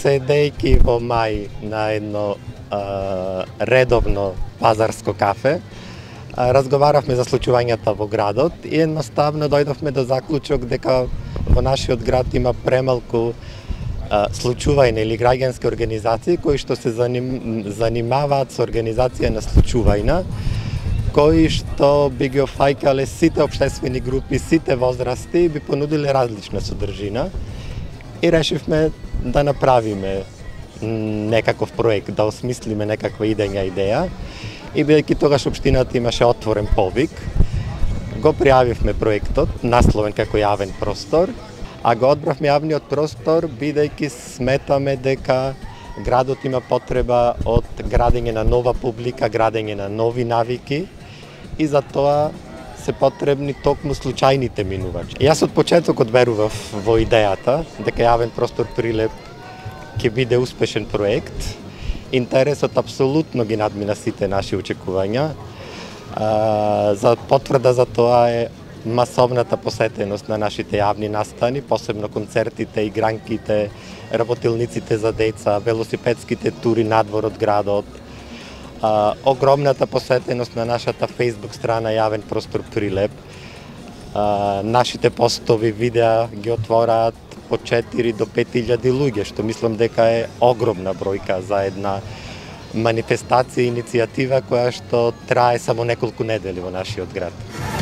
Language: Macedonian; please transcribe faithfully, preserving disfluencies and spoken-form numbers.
седејќи во мај на едно а, редовно пазарско кафе, а, разговаравме за случувањата во градот и едноставно дојдовме до заклучок дека во нашиот град има премалку а, случувања или граѓански организации кои што се заним, занимаваат со организација на случувања, кои што би ги офаќале сите општествени групи, сите возрасти и би понудиле различна содржина. И решивме да направиме некаков проект, да осмислиме некаква идења идеја. И бидејќи тогаш општината имаше отворен повик, го пријавивме проектот, насловен како јавен простор, а го одбравме јавниот простор бидејќи сметаме дека градот има потреба од градење на нова публика, градење на нови навики и за тоа се потребни токму случајните минувачи. Јас од почетокот верував во идејата дека јавен простор Прилеп ќе биде успешен проект. Интересот апсолутно ги надмина сите наши очекувања. За потврда за тоа е масовната посетеност на нашите јавни настани, посебно концертите, игранките, работилниците за деца, велосипедските тури надвор од градот, Uh, огромната посетеност на нашата Facebook страна Јавен простор Прилеп. Uh, нашите постови, видеа ги отвораат по четири до пет илјади луѓе, што мислам дека е огромна бројка за една манифестација, иницијатива која што трае само неколку недели во нашиот град.